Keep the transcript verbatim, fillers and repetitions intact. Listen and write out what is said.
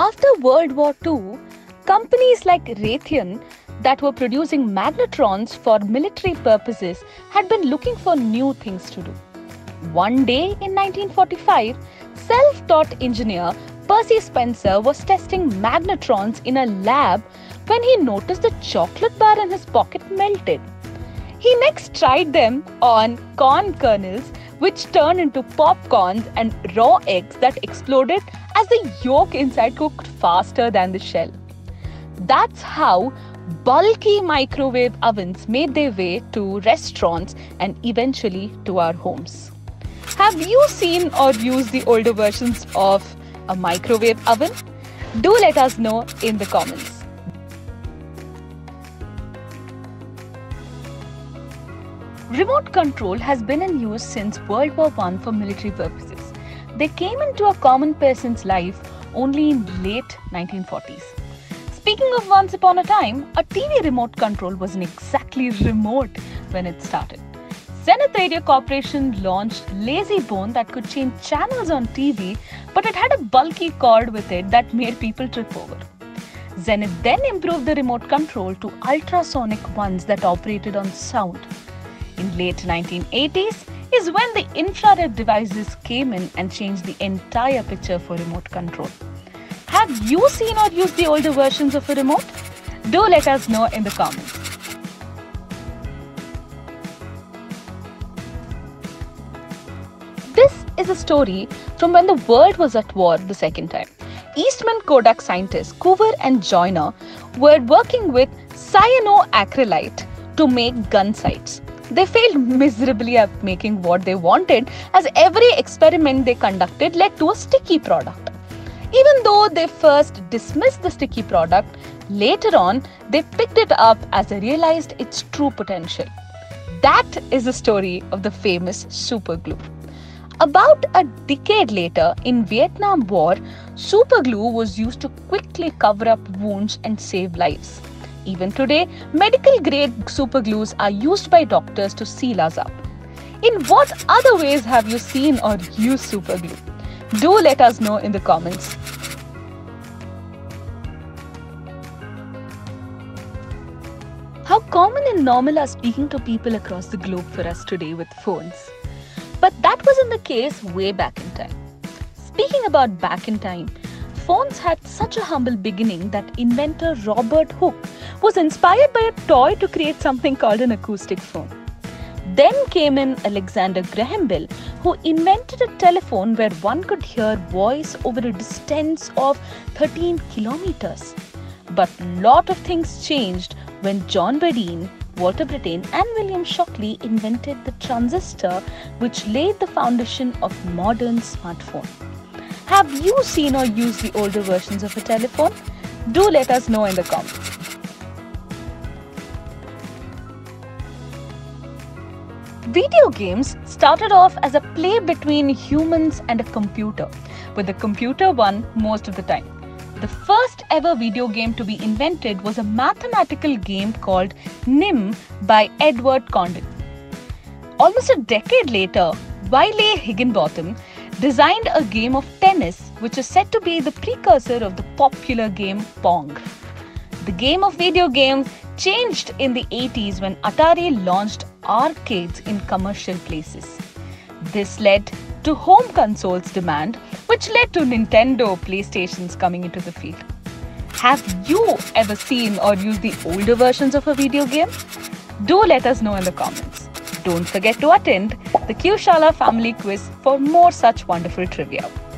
After World War Two, companies like Raytheon that were producing magnetrons for military purposes had been looking for new things to do. One day in nineteen forty-five, self-taught engineer Percy Spencer was testing magnetrons in a lab when he noticed the chocolate bar in his pocket melted. He next tried them on corn kernels, which turned into popcorns and raw eggs that exploded as the yolk inside cooked faster than the shell. That's how bulky microwave ovens made their way to restaurants and eventually to our homes. Have you seen or used the older versions of a microwave oven? Do let us know in the comments. Remote control has been in use since World War One for military purposes. They came into a common person's life only in late nineteen forties. Speaking of once upon a time, a T V remote control wasn't exactly remote when it started. Zenith Radio Corporation launched Lazy Bone that could change channels on T V, but it had a bulky cord with it that made people trip over. Zenith then improved the remote control to ultrasonic ones that operated on sound. In late nineteen eighties is when the infrared devices came in and changed the entire picture for remote control. Have you seen or used the older versions of a remote? Do let us know in the comments. This is a story from when the world was at war the second time. Eastman Kodak scientists Coover and Joyner were working with cyanoacrylate to make gun sights. They failed miserably at making what they wanted, as every experiment they conducted led to a sticky product. Even though they first dismissed the sticky product, later on they picked it up as they realized its true potential. That is the story of the famous super glue. About a decade later, in Vietnam War, super glue was used to quickly cover up wounds and save lives. Even today, medical-grade superglues are used by doctors to seal us up. In what other ways have you seen or used superglue? Do let us know in the comments. How common and normal are speaking to people across the globe for us today with phones? But that wasn't the case way back in time. Speaking about back in time, phones had such a humble beginning that inventor Robert Hooke was inspired by a toy to create something called an acoustic phone. Then came in Alexander Graham Bell, who invented a telephone where one could hear voice over a distance of thirteen kilometers. But a lot of things changed when John Bedeen, Walter Brattain and William Shockley invented the transistor, which laid the foundation of modern smartphone. Have you seen or used the older versions of a telephone? Do let us know in the comments. Video games started off as a play between humans and a computer, with the computer won most of the time. The first ever video game to be invented was a mathematical game called N I M by Edward Condon. Almost a decade later, Wiley Higginbotham designed a game of tennis which is said to be the precursor of the popular game Pong. The game of video games changed in the eighties when Atari launched arcades in commercial places. This led to home consoles demand, which led to Nintendo PlayStations coming into the field. Have you ever seen or used the older versions of a video game? Do let us know in the comments. Don't forget to attend the Q Shala Family Quiz for more such wonderful trivia.